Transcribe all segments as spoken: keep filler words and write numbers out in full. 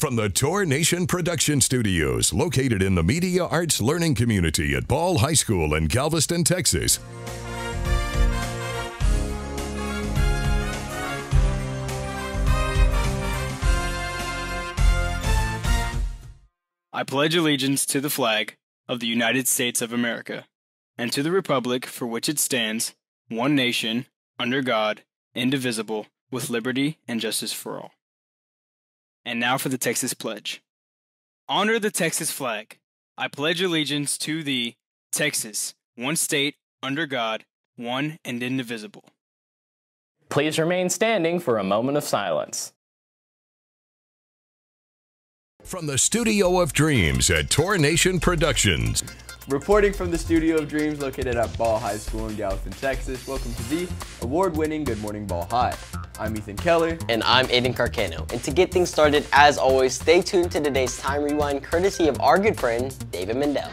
From the Tour Nation Production Studios, located in the Media Arts Learning Community at Ball High School in Galveston, Texas. I pledge allegiance to the flag of the United States of America, and to the republic for which it stands, one nation, under God, indivisible, with liberty and justice for all. And now for the Texas Pledge. Honor the Texas flag. I pledge allegiance to the Texas, one state, under God, one and indivisible. Please remain standing for a moment of silence. From the Studio of Dreams at Tour Nation Productions. Reporting from the Studio of Dreams located at Ball High School in Galveston, Texas, welcome to the award-winning Good Morning Ball High. I'm Ethan Keller. And I'm Aiden Carcano. And to get things started, as always, stay tuned to today's Time Rewind, courtesy of our good friend, David Mendel.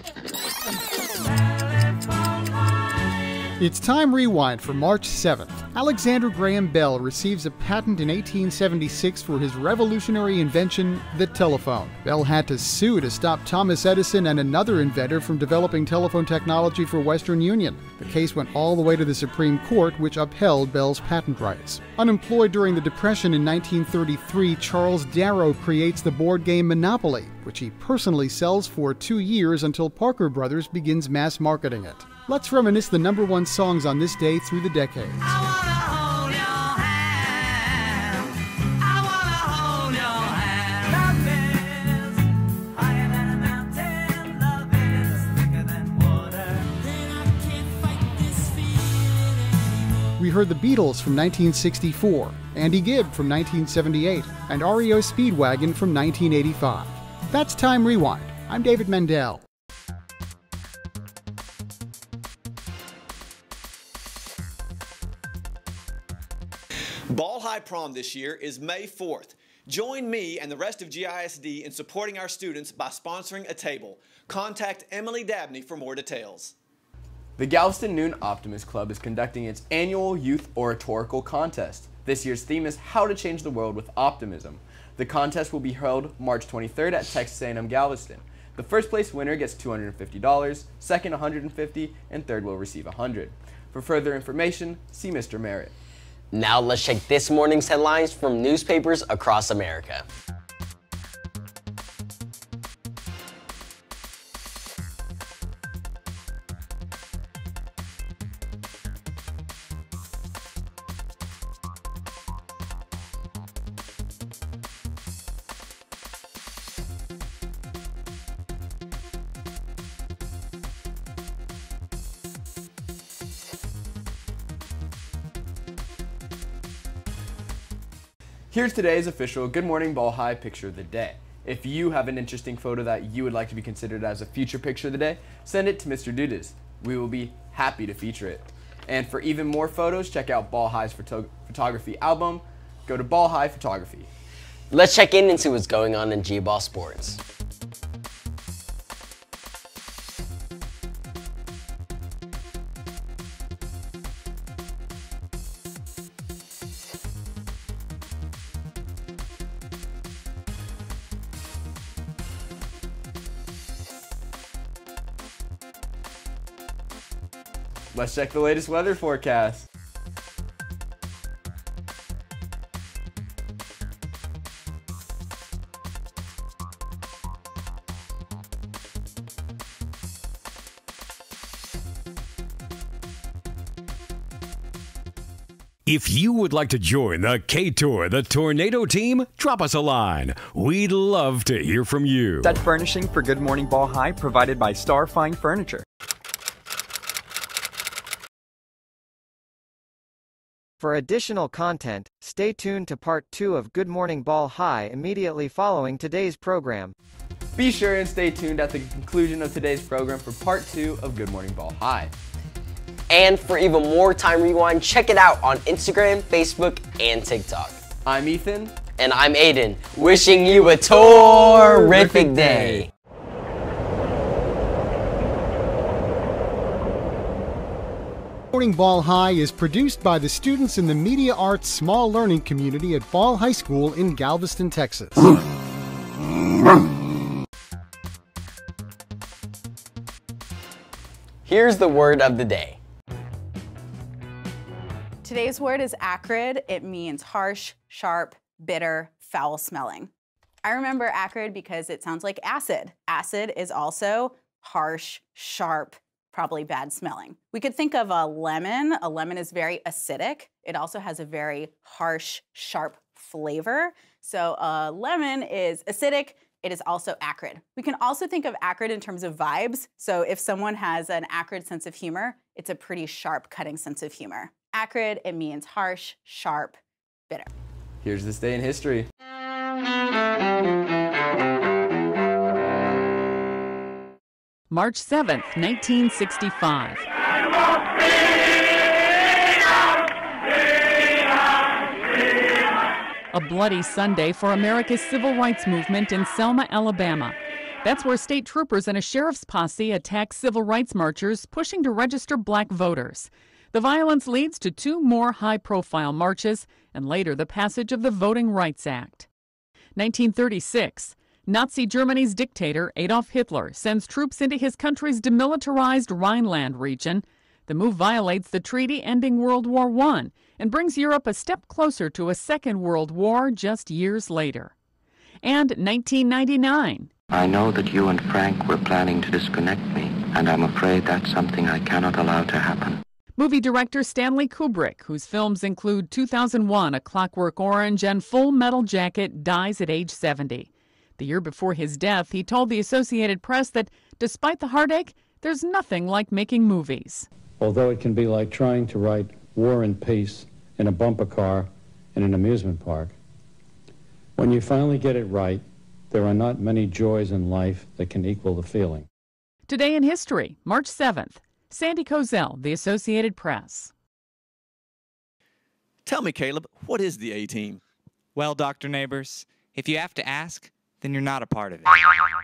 It's Time Rewind for March seventh. Alexander Graham Bell receives a patent in eighteen seventy-six for his revolutionary invention, the telephone. Bell had to sue to stop Thomas Edison and another inventor from developing telephone technology for Western Union. The case went all the way to the Supreme Court, which upheld Bell's patent rights. Unemployed during the Depression in nineteen thirty-three, Charles Darrow creates the board game Monopoly, which he personally sells for two years until Parker Brothers begins mass marketing it. Let's reminisce the number one songs on this day through the decades. I wanna hold your hand. I wanna hold your hand. Love is higher than a mountain. Love is thicker than water. Then I can't fight this feeling anymore. We heard the Beatles from nineteen sixty-four, Andy Gibb from nineteen seventy-eight, and R E O Speedwagon from nineteen eighty-five. That's Time Rewind. I'm David Mendel. Ball High Prom this year is May fourth. Join me and the rest of G I S D in supporting our students by sponsoring a table. Contact Emily Dabney for more details. The Galveston Noon Optimist Club is conducting its annual Youth Oratorical Contest. This year's theme is How to Change the World with Optimism. The contest will be held March twenty-third at Texas A and M Galveston. The first place winner gets two hundred fifty dollars, second one hundred fifty dollars, and third will receive one hundred dollars. For further information, see Mister Merritt. Now let's check this morning's headlines from newspapers across America. Here's today's official Good Morning Ball High Picture of the Day. If you have an interesting photo that you would like to be considered as a future picture of the day, send it to Mister Dudas. We will be happy to feature it. And for even more photos, check out Ball High's photo photography album. Go to Ball High Photography. Let's check in and see what's going on in G-Ball sports. Let's check the latest weather forecast. If you would like to join the K-Tour, the Tornado team, drop us a line. We'd love to hear from you. Set furnishing for Good Morning Ball High provided by Star Fine Furniture. For additional content, stay tuned to part two of Good Morning Ball High immediately following today's program. Be sure and stay tuned at the conclusion of today's program for part two of Good Morning Ball High. And for even more Time Rewind, check it out on Instagram, Facebook, and TikTok. I'm Ethan. And I'm Aiden, wishing you a terrific day. Morning Ball High is produced by the students in the Media Arts Small Learning Community at Ball High School in Galveston, Texas. Here's the word of the day. Today's word is acrid. It means harsh, sharp, bitter, foul-smelling. I remember acrid because it sounds like acid. Acid is also harsh, sharp, probably bad smelling. We could think of a lemon. A lemon is very acidic. It also has a very harsh, sharp flavor. So a lemon is acidic. It is also acrid. We can also think of acrid in terms of vibes. So if someone has an acrid sense of humor, it's a pretty sharp, cutting sense of humor. Acrid, it means harsh, sharp, bitter. Here's this day in history. March seventh, nineteen sixty-five. A bloody Sunday for America's civil rights movement in Selma, Alabama. That's where state troopers and a sheriff's posse attack civil rights marchers pushing to register black voters. The violence leads to two more high-profile marches and later the passage of the Voting Rights Act. nineteen thirty-six. Nazi Germany's dictator Adolf Hitler sends troops into his country's demilitarized Rhineland region. The move violates the treaty ending World War One and brings Europe a step closer to a second world war just years later. And nineteen ninety-nine. I know that you and Frank were planning to disconnect me, and I'm afraid that's something I cannot allow to happen. Movie director Stanley Kubrick, whose films include two thousand one, A Clockwork Orange, and Full Metal Jacket, dies at age seventy. The year before his death, he told the Associated Press that despite the heartache, there's nothing like making movies. Although it can be like trying to write War and Peace in a bumper car in an amusement park, when you finally get it right, there are not many joys in life that can equal the feeling. Today in history, March seventh. Sandy Kozel, The Associated Press. Tell me, Caleb, what is the A-Team? Well, Doctor Neighbors, if you have to ask, then you're not a part of it.